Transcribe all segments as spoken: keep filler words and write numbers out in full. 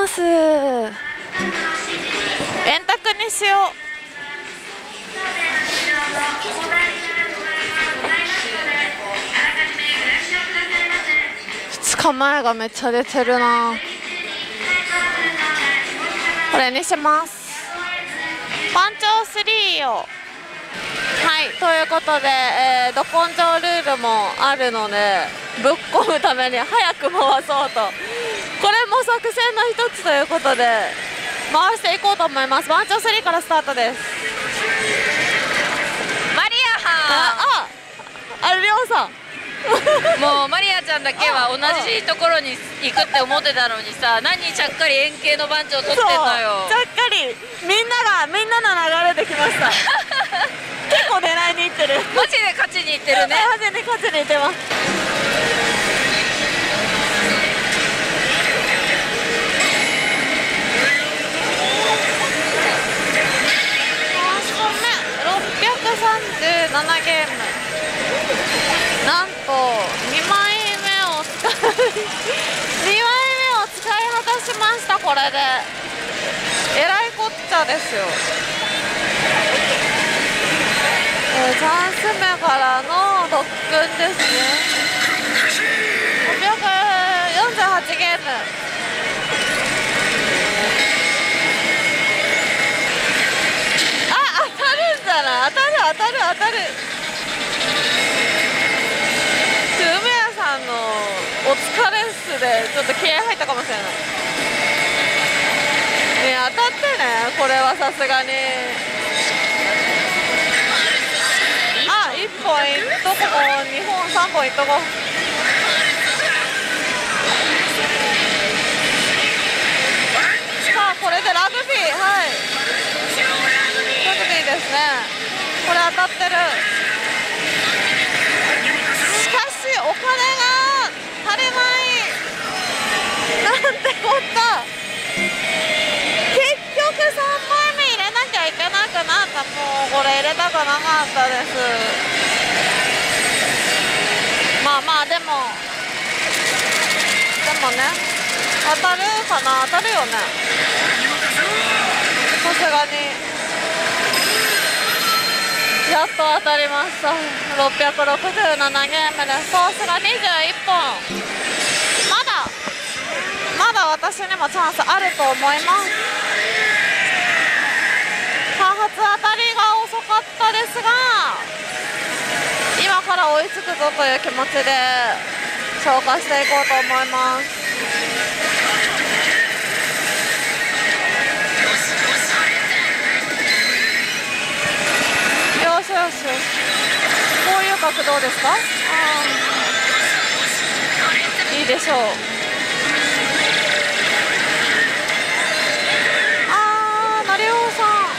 ます円卓にしよう。ふつかまえがめっちゃ出てるな。これにします。番長スリーを。はい、ということで、えー、ど根性ルールもあるのでぶっ込むために早く回そうと、これも作戦の一つということで回していこうと思います。番長スリーからスタートです。 マリアはあああれりょうさんもうマリアちゃんだけは同じところに行くって思ってたのにさ、何ちゃっかり円形の番長取ってんのよ。 ちゃっかりみんながみんなの流れできました結構狙いにいってるマジで勝ちにいってるねマジで勝ちにいってます。ろっぴゃくさんじゅうななゲーム、なんとにまいめを使いにまいめを使い果たしました。これでえらいこっちゃですよ。えー、チャンス目からの特訓ですね。ろっぴゃくよんじゅうはちゲーム、あ、当たるんじゃない？当たる当たる当たる。梅屋さんのお疲れっすでちょっと気合入ったかもしれないね。当たってね、これはさすがに。あ、いっぽんいっとこもにほんさんぼんいっとこ。さあこれでラグビー、はい、ラグビーですね。これ当たってる。しかしお金が足りない。なんてこった。結局さんまいめ入れなきゃいけなくなった。もうこれ入れたくなかったです。まあまあでもでもね、当たるかな。当たるよね、さすがに。やっと当たりました。ろっぴゃくろくじゅうななゲームです。コースがにじゅういっぽん。まだまだ私にもチャンスあると思います。さん発当たりが遅かったですが、今から追いつくぞという気持ちで消化していこうと思います。よしよしよし、こういう角どうですか？あ、いいでしょう。あー、成尾さん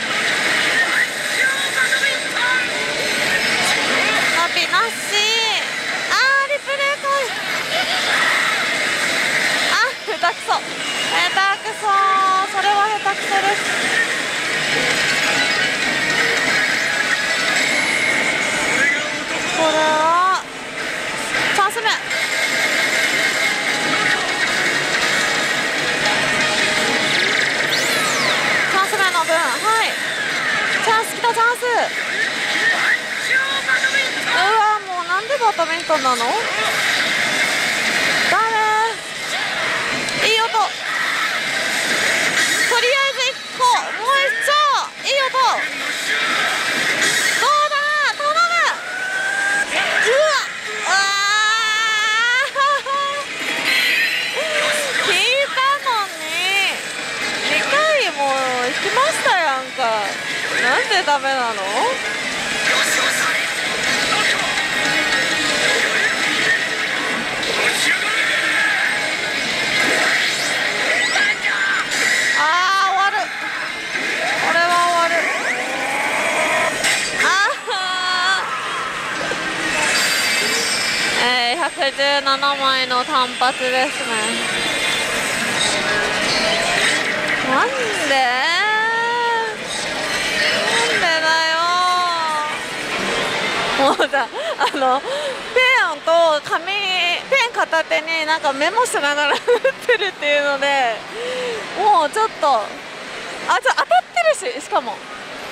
ナビなし。あー、リプレイかい。あ、下手くそ下手くそ、それは下手くそです。これはチャンス目。チャンス目の分、はい、チャンスきた、チャンス。うわ、もうなんでバドミントンなの？ダメ。いい音。とりあえずいっこ、もう一丁。いい音。来ましたやんか。なんでダメなの？あー、終わる。これは終わる。あー、えー、ひゃくじゅうななまいの単発ですね。なんで？もうさ、あのペンと紙、ペン片手になんかメモしながら打ってるっていうので、 もうちょっとあちょ当たってるし、しかも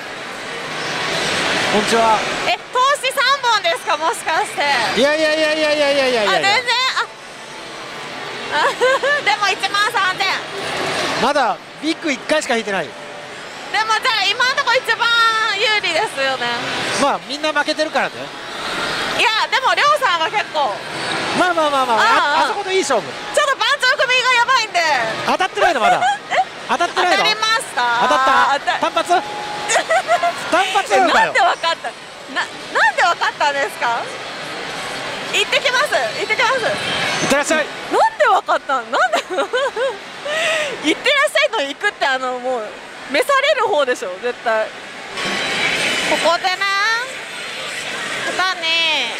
こんにちは。 え投資さんぼんですか、もしかして。 いやいやいやいやいやいやいやいやあ全然あでもいちまんさんぜん。 まだビッグいっかいしか引いてない。 でもじゃあ今のところ一番有利ですよね。 まあみんな負けてるからね。 いやでもりょうさんは結構まあまあまあまあ、 ああああそこでいい勝負。 ちょっと番長組がやばいんで。 当たってないのまだ。当たってないの。 当たりました。 当たった当た単発単発なのかよなんで。わかったな、なんでわかったんですか。行ってきます行ってきます。 いってらっしゃい。 なんでわかったんなんで行ってらっしゃいの行くってあのもう召される方でしょ絶対。ここでね下に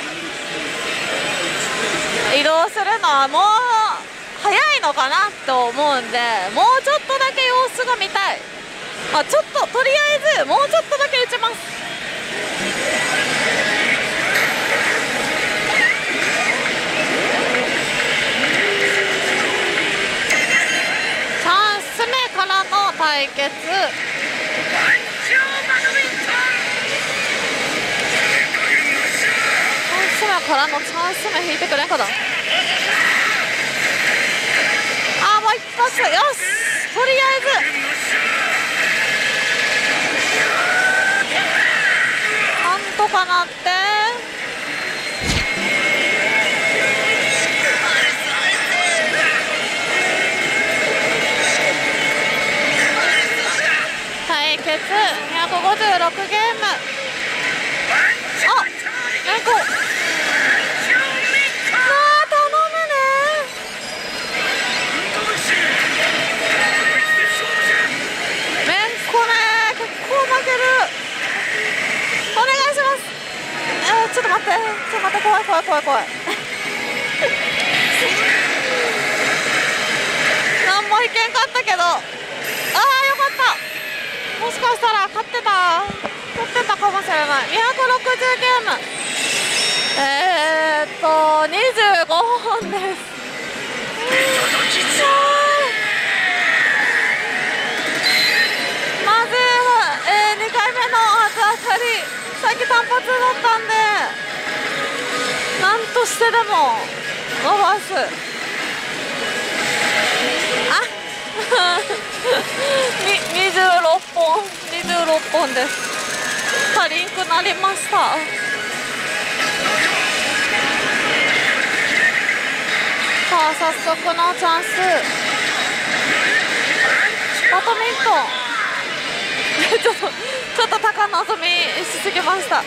移動するのはもう早いのかなと思うんで、もうちょっとだけ様子が見たい。まあ、ちょっととりあえずもうちょっとだけ打ちます。チャンス目からの対決。チャンス目からのチャンス目引いてくれんかな。あーもう一発よし、とりあえずなんとかなって。対決にひゃくごじゅうろくゲーム。あめんこなあ頼むね。めんこね結構負ける。お願いします。えー、ちょっと待って、ちょっと待って、怖い怖い怖い怖い。何もいけんかったけど、ああよかった。もしかしたら勝ってた勝ってたかもしれない。にひゃくろくじゅうゲーム。えーっとにじゅうごほんです。まず、えー、にかいめの初当たり、さっき単発だったんでなんとしてでも伸ばす。あににじゅうろっぽんにじゅうろっぽんです。足りんくなりました。さあ早速のチャンス。バドミントンちょっとちょっと高望みしすぎました。よ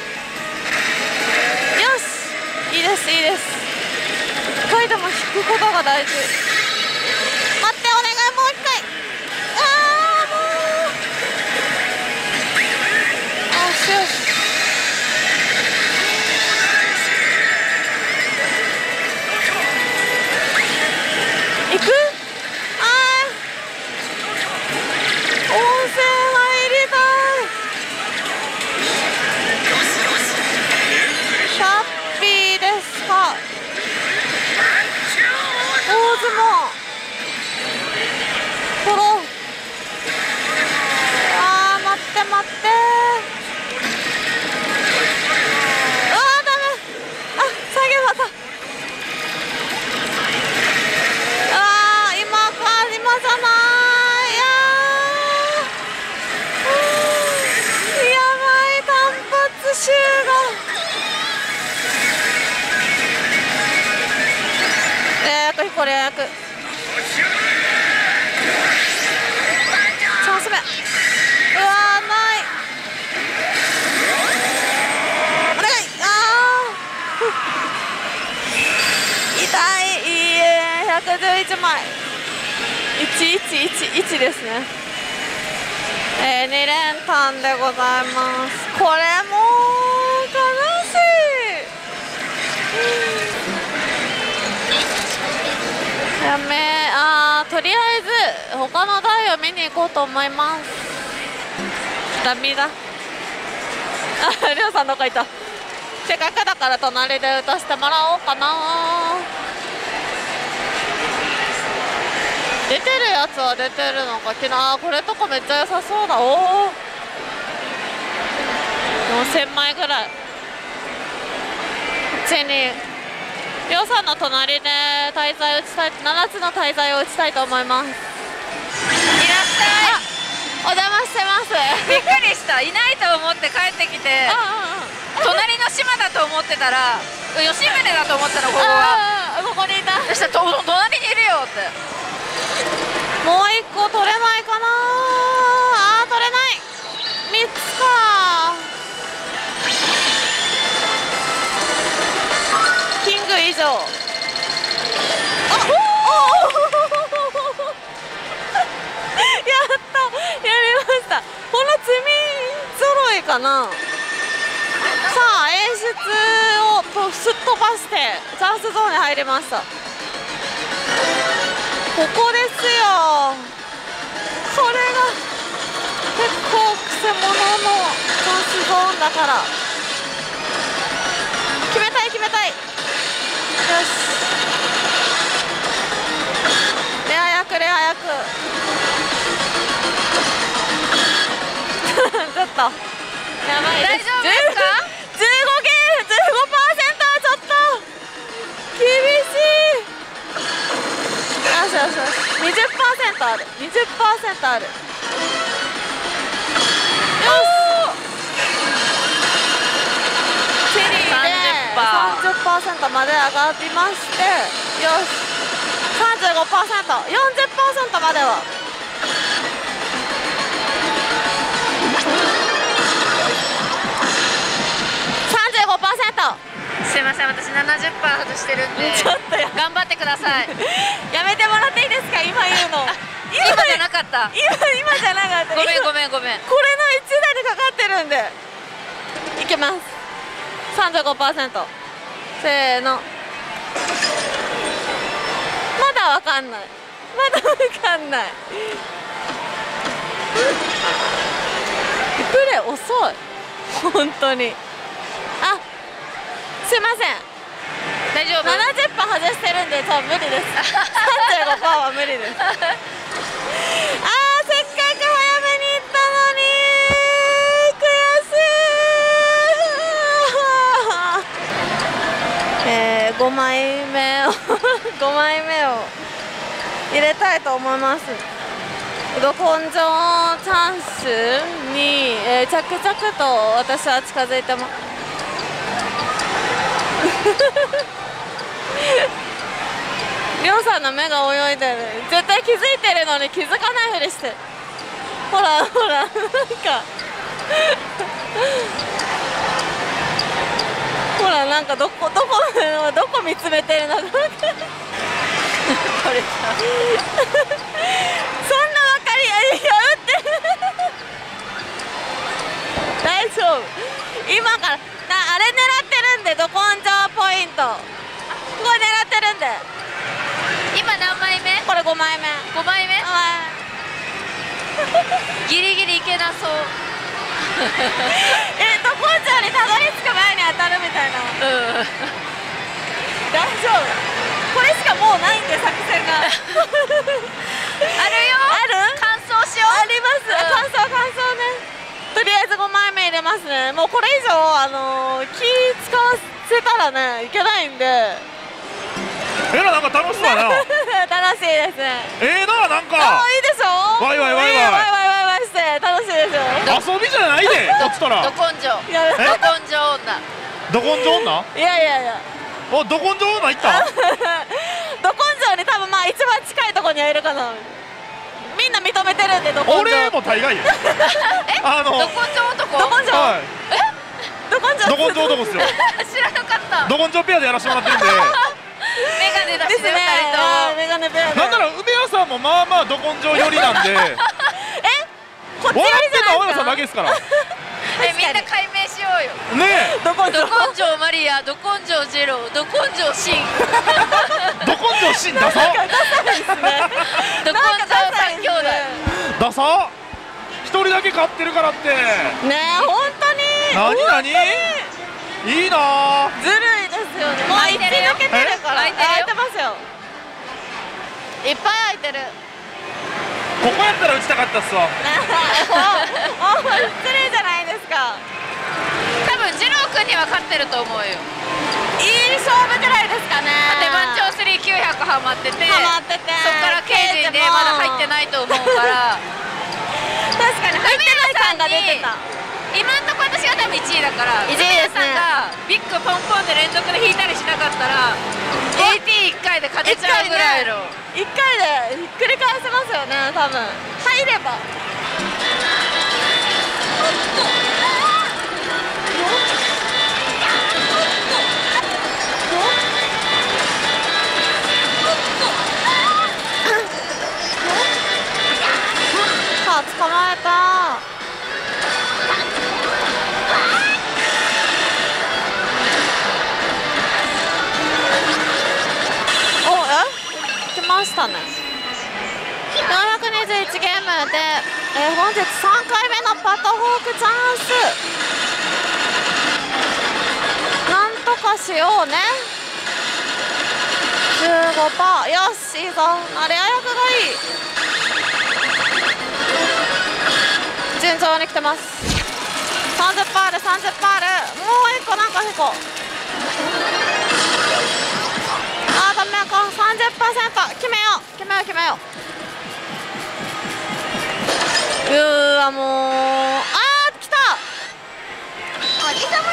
しいいですいいです。いっかいでも引くことが大事。待ってお願いもういっかい。ああもうよしよし。行く？ああ温泉入りたい。ハッピーですか。大相撲取ろう。あー待って待って。うわーダメ。あ下げまた。あー今か今じゃない。やーやばい単発集が。えー、これこれ役チャンス目。うわーないお願い。あー痛い。いいえひゃくじゅういちまいいちいちいちいちですね。えー、に連単でございます。これも悲しい。やめあーとりあえず他の台を見に行こうと思います。ダメだ。ありょうさんどこいた。せっかくだから隣で打たせてもらおうかな。 出てるやつは出てるのか。昨日あーこれとかめっちゃ良さそうだ。おおよんせんまいぐらい。こっちにりょうさんの隣で滞在を打ちたい、ななつの滞在を打ちたいと思います。いらっしゃい。お邪魔してます。 びっくりした。いないと思って帰ってきて、隣の島だと思ってたら吉宗だと思ったの。ここはここにいた。 そしたらと隣にいるよって。 もう一個取れないかな。あー取れない。みっつか。キング以上。あおやったやりました。この積み揃いかな。さあ演出をとすっ飛ばしてチャンスゾーンに入りました。ここですよ。これが結構くせ者のチャンスゾーンだから。決めたい決めたい。よし。レア役レア役。ちょっとやばいです。 大丈夫ですか？ じゅうごゲーム じゅうごパーセント はちょっと厳しい。よしよしよし。にじゅっパーセント ある。にじゅっパーセント ある。よし。チェリーで さんじゅっパーセント まで上がりまして、よし。さんじゅうごパーセント、よんじゅっパーセント までは。 すいません、私 ななじゅっパーセント 外してるんでちょっとや頑張ってください。 やめてもらっていいですか、今言うの。 今じゃなかった。 今今じゃなかった。 ごめんごめんごめん。 これのいちだいでかかってるんでいけます。 さんじゅうごパーセント。 せーの。まだわかんない。まだわかんない。プレー遅い本当に。あ、すいません、 大丈夫。 ななじゅっパーセント 外してるんで多分無理です。さんじゅうごパーセント は無理です。あー、せっかく早めに行ったのに悔しい。えー、ごまいめをごまいめを入れたいと思います。ど根性チャンスに、えー、着々と私は近づいてます。りょうさんの目が泳いでる。絶対気づいてるのに気づかないふりして。ほらほらなんかほらなんかどこどこどこ見つめてるのこれさそんな分かりやいや打って大丈夫。今からなあれ狙ってるんで、ど根性ポイントここ狙ってるんで。 今何枚目？ これごまいめ。 ごまいめ？ギリギリいけなそう。 え、ど根性にたどり着く前に当たるみたいな。 うん大丈夫。これしかもうないんで作戦が。あるよ。ある？ 乾燥しよう。 あります。 うん乾燥乾燥ね。とりあえずごまいめ入れますね。もうこれ以上あのー、気使わせたらねいけないんで。 えら、なんか楽しそうだな。 楽しいですね。 ええな、なんかあーいいでしょ。 ワイワイワイワイいいワイワイワイワイして楽しいですよ。 遊びじゃないで、こっちとらど根性。 いやど根性女。 ど根性女。 いやいやいや。 お、ど根性女行った。 ど根性に多分まあ一番近いところにはいるかな。みんな認めてるんで、ど根性。 俺も大概よ。あのど根性男。 ど根性。 はい、 ど根性。 ど根性男っすよ。 知らなかった。 ど根性ペアでやらせてもらってるんで。 メガネだしね、 ですね。 二人とも。 メガネペアで。 なんなら梅屋さんもまあまあど根性寄りなんで。 え、こっち寄り笑ってじゃるのは梅屋さんないですか。 だけですから。 え、みんな解明しようよ。 ねど根性。 ど根性マリア、ど根性ジェロ、ど根性シン。 え、ど根性シンダサ。 ダサいですね。 ど根性三兄弟。 ダサ。一人だけ買ってるからって。 ねえ、本当に。 なになに。いいなあ。 ずるいですよね。もう一抜けてるから。 開いてるよ。 開いてますよ。いっぱい開いてる。 ここやったら打ちたかったっすわ。 おお失礼じゃないですか。 多分二郎君には勝ってると思うよ。 いい勝負ぐらいですかね。 手番長スリーきゅうひゃくハマってて、 ハマっててそっからケージでまだ入ってないと思うから確かに入ってない感が出てた。 今んとこ私が多分いちいだからいちいですね。 さんがビッグポンポンで連続で引いたりしなかったら エーティーいっ 回で勝てちゃうぐらいのいっかいでひっくり返せますよね多分。入ればさあ捕まえた。おえ来ましたね。よんひゃくにじゅういちゲームで、えー、本日さんかいめのパトホークチャンス。なんとかしようね。じゅうごパーセント よしいいぞ。あれ早くがいい。順調に来てます。さんじゅっパーセント で さんじゅっパーセント もういっこなんか引こう。あーダメか。 さんじゅっパーセント 決めよう決めよう決めよう。うーわもうあー来た。おいけた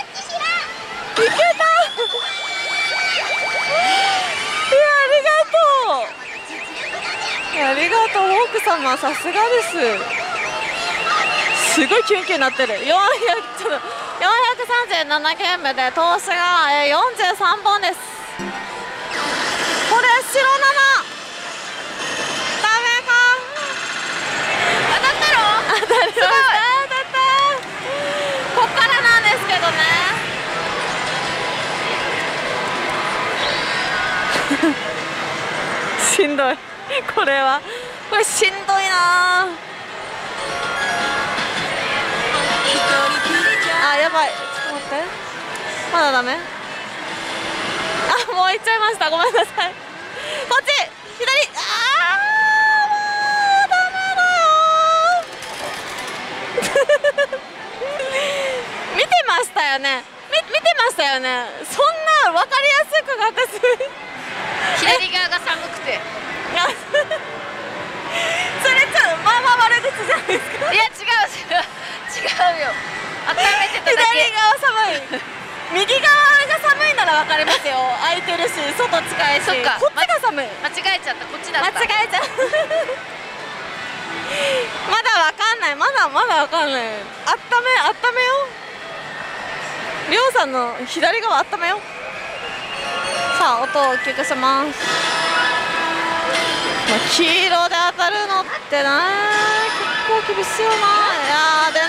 いやありがとう。いやありがとうホーク様さすがです。すごいキュンキュンになってる。よんひゃくちょっとよんひゃくさんじゅうななゲームで投資がえーよんじゅうさんぼんです。これ白ななダメか。 当たったの？ 当たりました。当たった。こっからなんですけどねしんどいこれはこれしんどいな。あやばいちょっと待ってまだダメ。あもう行っちゃいましたごめんなさい。こっち左あーもうダメだよ見てましたよね。み見てましたよね。そんな分かりやすく私左側が寒くてそれちょっとまあまあ悪口じゃないですか。 いや違う違う違うよ。温めてただけ。 左側寒い右側が寒いなら分かりますよ。空いてるし外近いし。 そっかこっちが寒い。 間違えちゃったこっちだった。 間違えちゃうまだ分かんないまだまだ分かんない。あっためあっためよりょうさんの左側あっためよ。さあ音を大きくします。まあ、黄色で当たるのってな結構厳しいよな。いやー出ない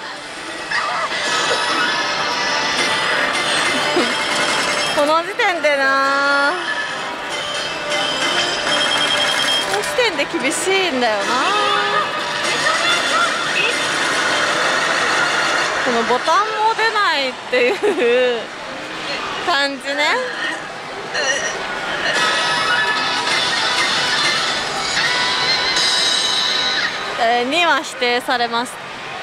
この時点でなこの時点で厳しいんだよな。このボタンも出ないっていう感じね。えー、には否定されます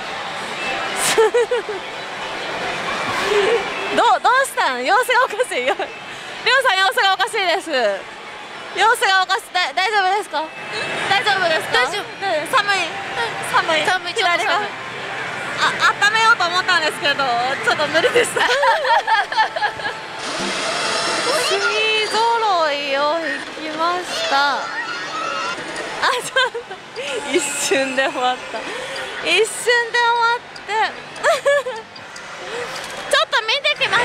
どうどうしたん？様子がおかしいよ。りょうさん様子がおかしいです。様子がおかしい。だ大丈夫ですか？大丈夫ですか？ 大丈夫。 寒い寒い寒いちょっと寒い。 あ温めようと思ったんですけどちょっと無理でした次揃いを引きました。あちょっと一瞬で終わった一瞬で終わってちょっと見てきますね。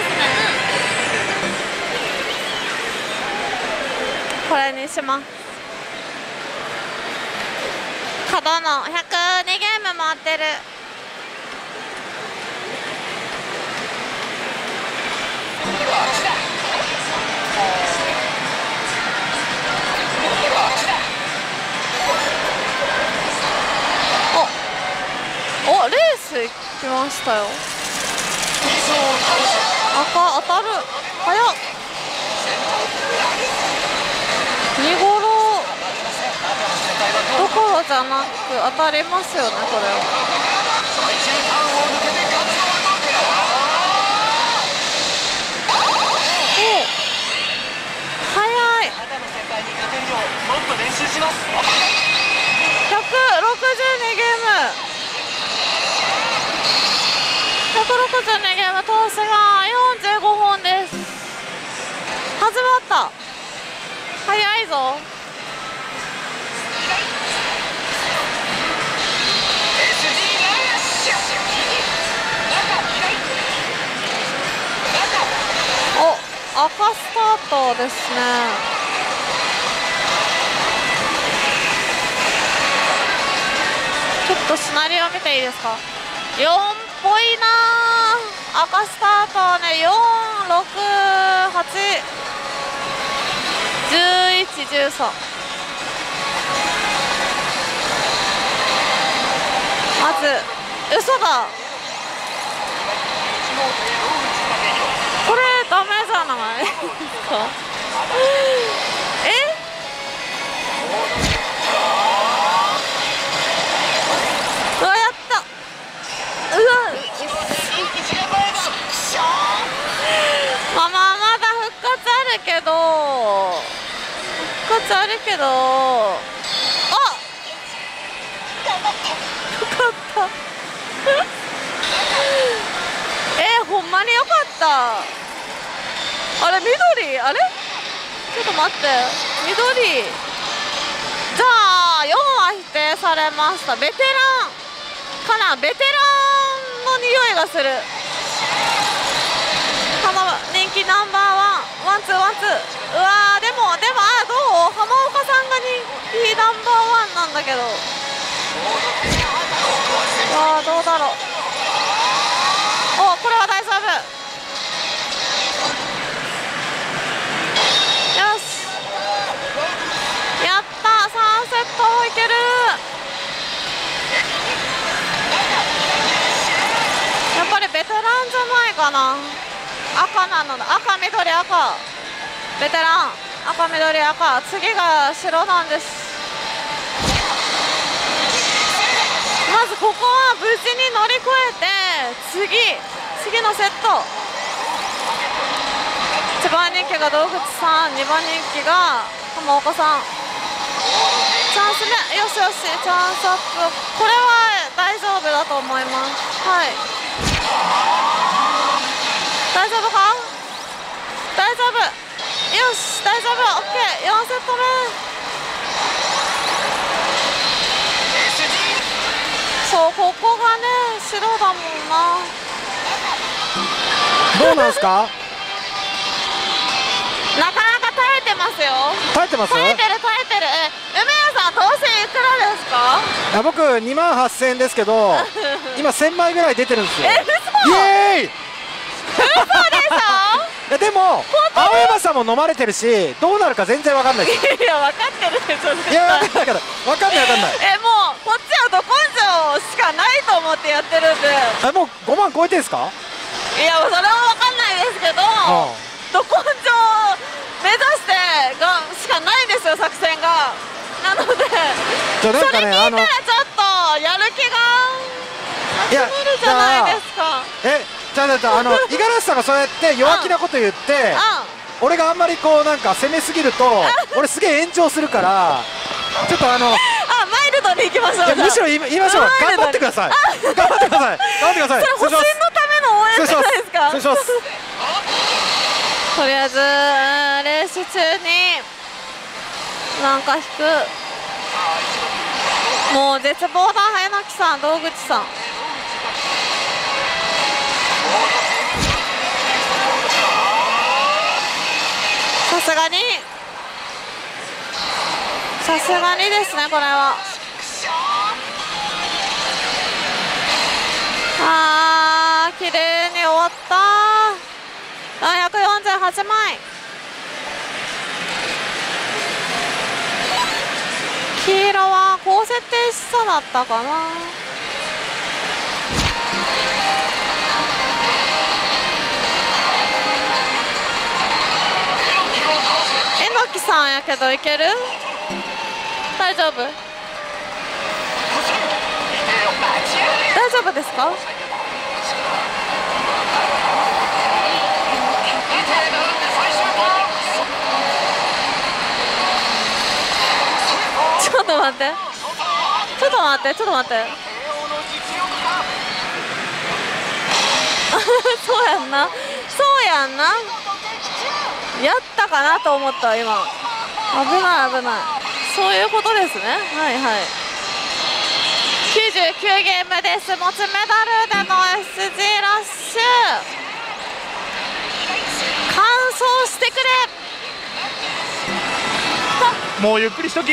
これにします。角のひゃくにゲーム回ってる。おおレース来ましたよ。赤当たる早っ。にゴロそうじゃなく当たりますよね、これは。お速い。ひゃくろくじゅうにゲーム、ひゃくろくじゅうにゲーム投資がよんじゅうごほんです。始まった。早いぞ。お、赤スタートですね。ちょっとシナリオ見ていいですか。よんっぽいなー。赤スタートはね、よん、ろく、はち、じゅういち、じゅうさん。まず嘘だ、これダメじゃないですか。え、うわ、やった。うわ、まあまあ、まだ復活あるけど復活あるけど、あ、よかったえー、ほんまによかった。あれ、緑、あれ、ちょっと待って、緑。じゃあよんは否定されました。ベテランかな、ベテランの匂いがする。人気ナンバーワン、ワンツーワンツー。うわー、でもでもあ、どう、浜岡さんが人気ナンバーワンなんだけど、わあ、どうだろう。お、これは大丈夫。よし、やった、さんセットもいける。やっぱりベテランじゃないかな。赤なのだ、赤緑赤、ベテラン赤緑赤、次が白なんです。まずここは無事に乗り越えて、次次のセット。いちばん人気が道口さん、にばん人気が浜岡さん。チャンス目、よしよし、チャンスアップ、これは大丈夫だと思います。はい、大丈夫か、大丈夫、よし、大丈夫、オッケー、よんセット目。そう、ここがね、白だもんな。 どうなんですか。 なかなか耐えてますよ。 耐えてます。 耐えてる耐えてる。え、梅谷さん、投資いくらですか。 いや、僕にまんはっせんえんですけど今せんまいぐらい出てるんですよ。 え、嘘。 イエーイ嘘でしょいや、でも青山さんも飲まれてるし、どうなるか全然わかんないです。 いや、分かってるでしょ。 いや、わかんないから、わかんないわかんない。 え、もうこっちはど根性しかないと思ってやってるんで。 あ、もうごまん超えてんすか。 いや、それは分かんないですけど、ど根性目指してがしかないんですよ、作戦が。なので、 じゃなんかね、 それ聞いたらちょっとやる気がなくなるじゃないですか。 え、じゃあ、じゃあ、あの五十嵐さんがそうやって弱気なこと言って、俺があんまりこうなんか攻めすぎると、俺すげえ炎上するから、ちょっとあの、 あ、マイルドに行きましょう。 むしろ言いましょう。頑張ってください。頑張ってください。頑張ってください。 それ保身のための応援じゃないですか。 失礼します。 とりあえずレース中になんか引く。もう絶望だ、早泣さん、道口さん。さすがにさすがにですね、これは。あー、綺麗に終わった。ひゃくよんじゅうはちまい。黄色は高設定しそうだったかな。えのきさんやけどいける？大丈夫？ 大丈夫ですか？ちょっと待ってちょっと待ってちょっと待ってそうやんなそうやんなやったかなと思った今危ない危ないそういうことですねはいはいきゅうじゅうきゅうゲームです持ちメダルでの エスジー ラッシュ完走してくれもうゆっくりしとき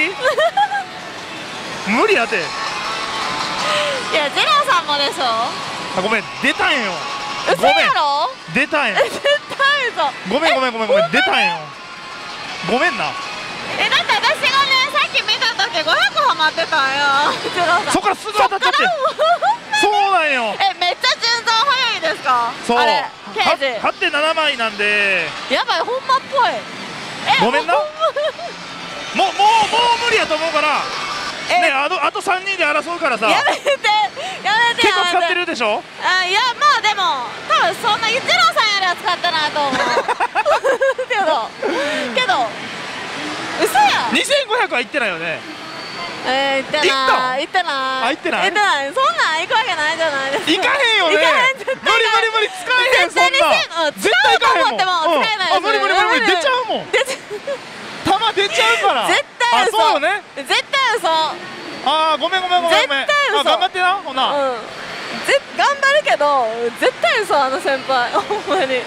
無理やて。いやジェラさんもでしょ。 あごめん出たんよ。 嘘やろ。 出たんよ。 絶対嘘。 ごめんごめんごめんごめん出たんよ。ごめんな。 えだって私がねさっき見た時ごひゃくハマってたんよジェラさん。 そっからすぐ当たっちゃってそうなんよ。 えめっちゃ順番早いですか。 そうあれ刑事はってんななまいなんでやばいほんまっぽい。えごめんな。もうもうもう無理やと思うからねあのあとさんにんで争うからさ。 やめてやめて結構使ってるでしょ。 あいやまあでも多分そんなジェラさんよりは使ってないと思うけどけど嘘やにせんごひゃくはいってないよね。 えー、行ってない行ってないあ行ってない行ってないそんなん行くわけないじゃないですか。 行かへんよね。 行かへん絶対無理無理無理使えへんそんな。 絶対使うと思っても使えないです。 あ無理無理無理無理出ちゃうもん。球出ちゃうから。 絶対嘘。 あそうよね。 絶対嘘。 あーごめんごめんごめんごめん。 絶対嘘。 あ頑張ってなほな。 うん。ぜ頑張るけど絶対嘘あの先輩ほんまに。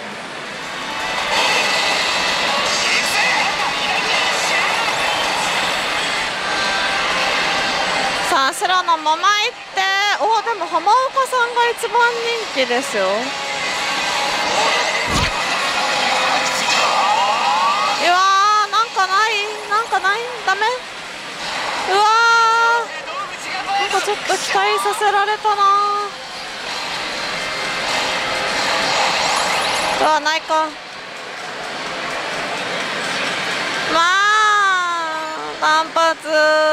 さあ白のまま行っておでも浜岡さんが一番人気ですよ。うわーなんかないなんかないダメうわーなんかちょっと期待させられたなうわないかまあ単発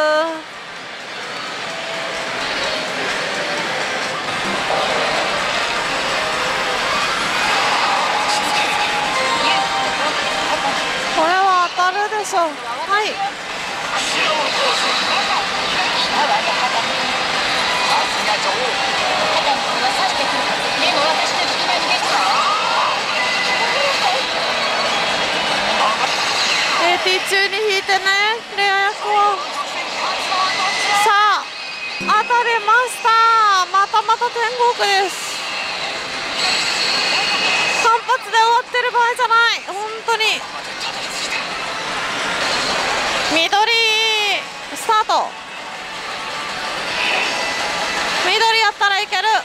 これは当たるでしょう。はい。エーティー 中に引いてね、レア役を。さあ、当たりました。またまた天国です。単発で終わってる場合じゃない。本当に。緑スタート緑やったらいける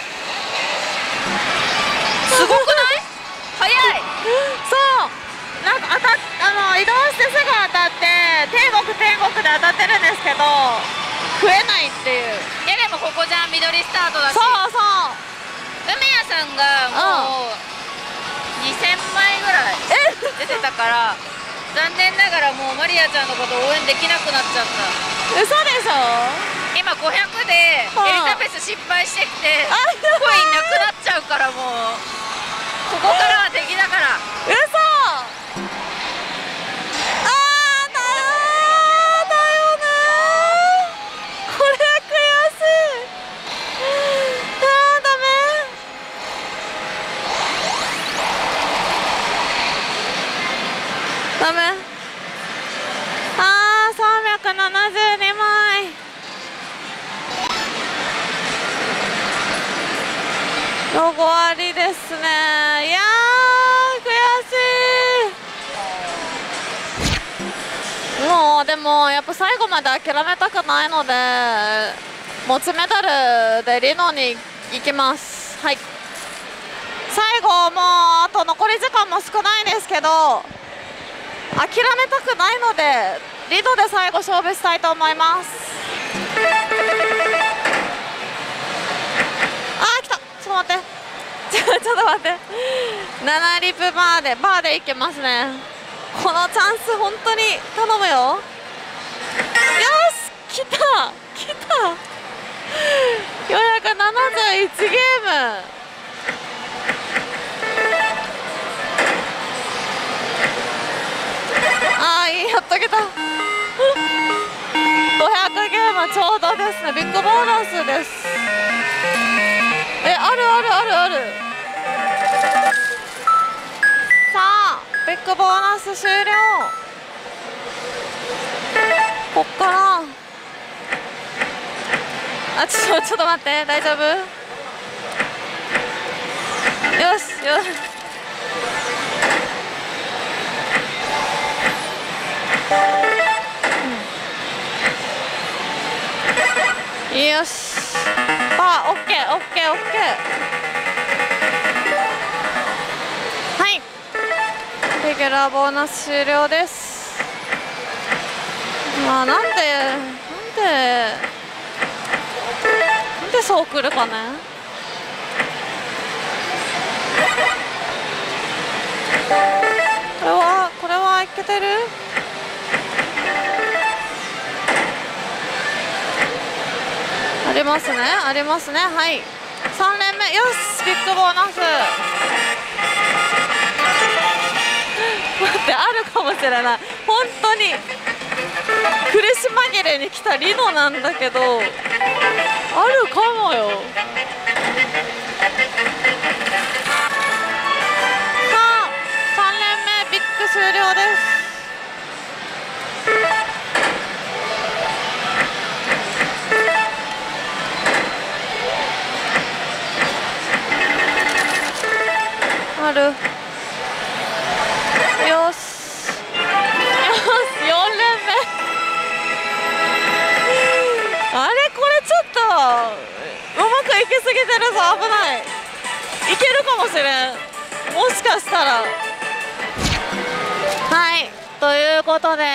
すごくない早いそうなんか当たっあの移動してすぐ当たって天国天国で当たってるんですけど増えないっていういやでもここじゃん緑スタートだしそうそう梅屋さんがもうにせんまいぐらい出てたから残念ながらもうマリアちゃんのこと応援できなくなっちゃった嘘でしょ今ごひゃくでエリザベス失敗してきてコインなくなっちゃうからもうここからは敵だから嘘あーだよだよねこれ悔しいあーダメダメあーさんびゃくななじゅうにまいロゴありですねいやー悔しいもうでもやっぱ最後まで諦めたくないので持ちメダルでリノに行きますはい最後もうあと残り時間も少ないですけど諦めたくないのでリドで最後勝負したいと思いますあー来たちょっと待ってちょちょっと待ってななリプバーでバーでいけますねこのチャンス本当に頼むよよし来た来たよんひゃくななじゅういちゲーム。あーいい、やっとけた。ごひゃくゲームちょうどですね。ビッグボーナスです。え、あるあるあるある。さあビッグボーナス終了。こっからあ、ちょっとちょっと待って、大丈夫？よしよし。うん、よし。あ、オッケーオッケーオッケー。はい。レギュラーボーナス終了です。まあなんでなんでなんでそうくるかね。これはこれはいけてる？ありますねありますね。はい、さん連目。よし、ビッグボーナス。待って、あるかもしれない。本当に苦し紛れに来たリノなんだけど、あるかもよ。さあさん連目ビッグ終了です。ある。よしよし、よん連目。あれ、これちょっとうまくいきすぎてるぞ。危ない。いけるかもしれん、もしかしたら。はい、ということで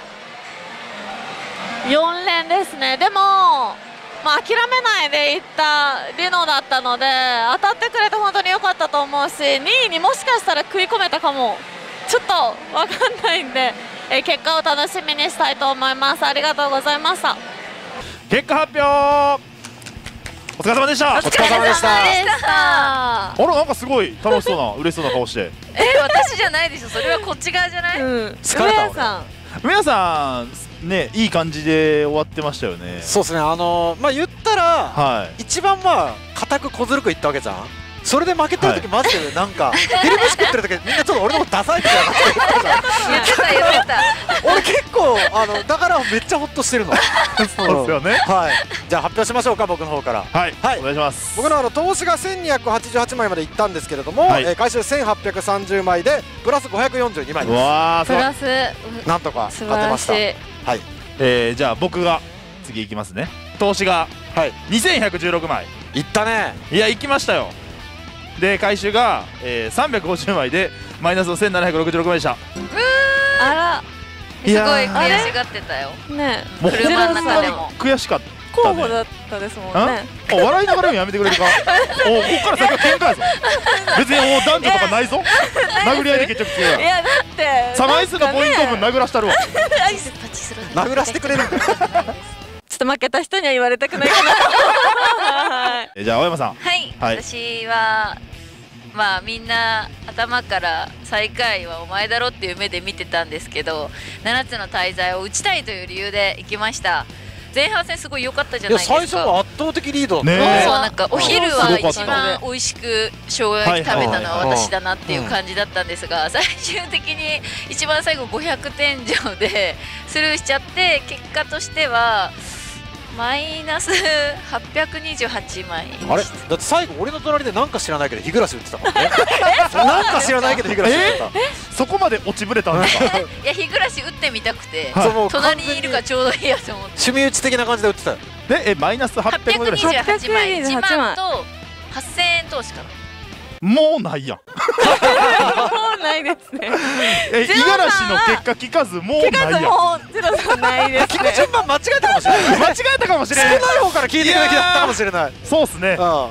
よん連ですね。でもまあ、諦めないでいったリノだったので、当たってくれて本当に良かったと思うし、にいにもしかしたら食い込めたかも、ちょっと分かんないんで、え結果を楽しみにしたいと思います。ありがとうございました。 結果発表、お疲れ様でした。 お疲れ様でした。 あら、なんかすごい楽しそうな嬉しそうな顔して。 え、私じゃないでしょ、それはこっち側じゃない？うん、 疲れた。 さん皆さんね、いい感じで終わってましたよね。 そうですね。あのー、まあ言ったら、はい、一番まあ固く小ずるくいったわけじゃん。それで負けてる時マジでなんか昼飯食ってる時みんなちょっと俺のことダサいみたいな言ってた言ってた。 俺結構あのだからめっちゃホッとしてるの。 そうですよね。 はい。じゃあ発表しましょうか、僕の方から。 はい、はい、お願いします。 僕のあの投資がせんにひゃくはちじゅうはちまいまでいったんですけれども、はい、えー、回収せんはっぴゃくさんじゅうまいでプラスごひゃくよんじゅうにまいです。 わー、 プラスなんとか当てました。はい。 えー、じゃあ僕が次いきますね。投資がにせんひゃくじゅうろくまいいったね。 いや、いきましたよ。で回収が、えー、さんびゃくごじゅうまいでマイナスのせんななひゃくろくじゅうろくまいでした。 あら、すごい悔しがってたよね。もう車の中でも悔しかった、ね、 候補だったですもんね。 お笑いながらもやめてくれるか。お、こっから先は喧嘩やぞ。別にもう男女とかないぞ。殴り合いで決着つけよ。 いやだってさん枚数のポイント分殴らしたるわ。 殴らしてくれる。 ちょっと負けた人には言われたくないかな。 じゃあ青山さん。 はい、はい、私はまあみんな頭から最下位はお前だろっていう目で見てたんですけど、ななつの大罪を打ちたいという理由で行きました。前半戦すごい良かったじゃないですか。いや最初は圧倒的リードだね。そう、なんかお昼は一番美味しく生姜焼き食べたのは私だなっていう感じだったんですが、最終的に一番最後ごひゃくてん以上でスルーしちゃって、結果としてはマイナスはっぴゃくにじゅうはちまい。 あれだって最後俺の隣でなんか知らないけど日暮らし打ってたもんね。なんか知らないけど日暮らし打ってた。 そこまで落ちぶれたんですか。 いや、日暮らし打ってみたくて、隣にいるからちょうどいいやと思って趣味打ち的な感じで打ってた。 で、え、マイナスはっぴゃくにじゅうはちまい、いちまんとはっせんえん投資かな。 もうないやん。 もうないですね。 え、五十嵐の結果聞かずもうないやん。 もうゼロさんないですね。 聞く順番間違えたかもしれない。 間違えたかもしれない。 少ない方から聞いていただきだったかもしれない。 そうですね。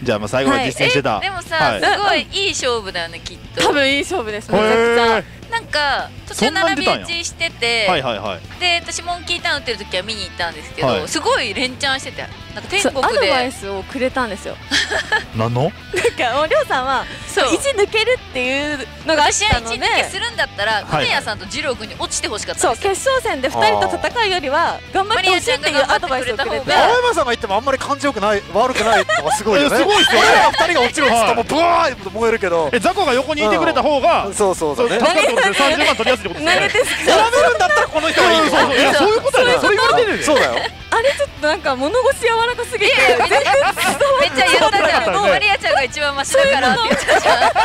じゃあまあ最後まで実践してた。 でもさ、すごいいい勝負だよねきっと。 多分いい勝負です。めちゃくちゃ。 なんか途中並び打ちしてて、で私モンキーターン打ってる時は見に行ったんですけど、すごい連チャンしてて、なんか天国でアドバイスをくれたんですよ。 何の？ なんかもうりょうさんは一抜けるっていうのがあったので、 私は一抜けするんだったら梅谷さんと二郎君に落ちてほしかったんですよ。 そう決勝戦で二人と戦うよりは頑張ってほしいっていうアドバイスをくれて、 青山さんが言ってもあんまり感じよくない悪くないのがすごいよね。すごいですよね。二人が落ちるっつったらもうブワーッと燃えるけど、 えザコが横にいてくれた方がそうそうそうね。 さんじゅうまん取りやすいってことですね。 投げて選べるんだったらこの人がいいと。 いやそういうことやね。それ言われてる。 そうだよ。 あれちょっとなんか物腰柔らかすぎてめっちゃ言ったじゃん。マリアちゃんが一番マシだからって言ったじゃん。なんか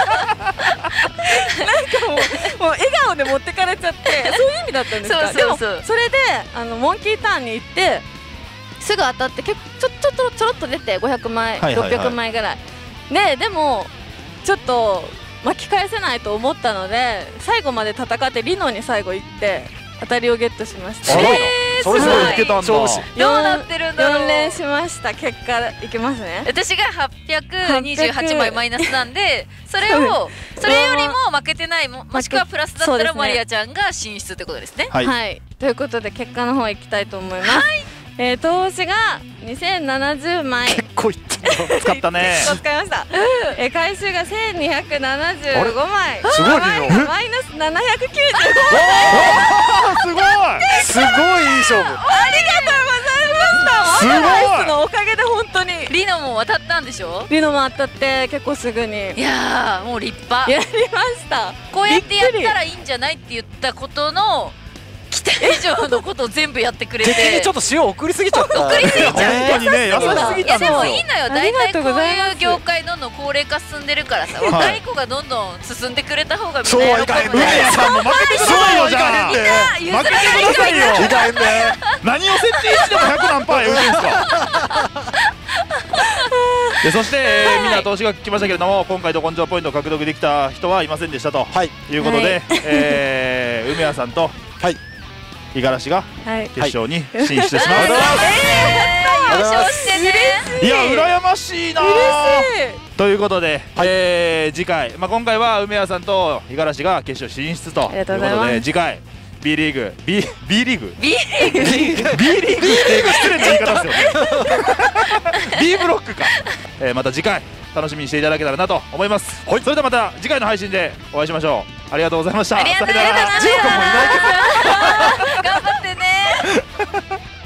もうもう笑顔で持ってかれちゃってそういう意味だったんですか。 そうそうそう。 それであのモンキーターンに行ってすぐ当たって結構ちょちょっとちょろっと出てごひゃくまいろっぴゃくまいぐらいで、でもちょっと巻き返せないと思ったので最後まで戦ってリノに最後行って当たりをゲットしました。 それすごいいけたんだ。どうなってるんだろう。 よん連しました。結果いきますね。 私がはっぴゃくにじゅうはちまいマイナスなんで、それをそれよりも負けてないももしくはプラスだったらマリアちゃんが進出ってことですね。 はい。ということで結果の方いきたいと思います。え投資がにせんななじゅうまい。 結構いってん使ったね。 結構使いました。え回収がせんにひゃくななじゅうごまい。 すごいよ。 マイナスななひゃくきゅうじゅうごまい。 すごい。すごいいい勝負。 ありがとうございました。すごい。アドバイスのおかげで本当に。 リノも渡ったんでしょ。 リノも当たって結構すぐに。 いやもう立派。 やりました。 こうやってやったらいいんじゃないって言ったことの期待以上のことを全部やってくれて。 敵にちょっと塩送りすぎちゃった。 送りすぎちゃった。 本当にね、優しすぎたんですよ。 いやでもいいのよ。大体こういう業界どんどん高齢化進んでるからさ、若い子がどんどん進んでくれた方がみんな喜ぶ。 そういかへんね。 さんも負けてくださいよじゃあ。 みんな譲らない人がいる。 いかへんね。 何を設定してもひゃく何パー言うんですか。でそして、えー、みんな投資が来ましたけれども、今回ど根性ポイントを獲得できた人はいませんでしたと、はい、いうことで、はい、えー、梅谷さんと五十嵐が決勝に進出します。 優勝してね。 いや羨ましいな。ということで、はい、えー、次回、まあ、今回は梅谷さんと五十嵐が決勝進出ということで、次回 B リーグ B, B リーグ B リーグ B リーグって失礼な言い方ですよね。B ブロックか、えー、また次回楽しみにしていただけたらなと思います。はい、それではまた次回の配信でお会いしましょう。ありがとうございました。 ありがとうございました。 ジロ君もいないけど頑張ってね。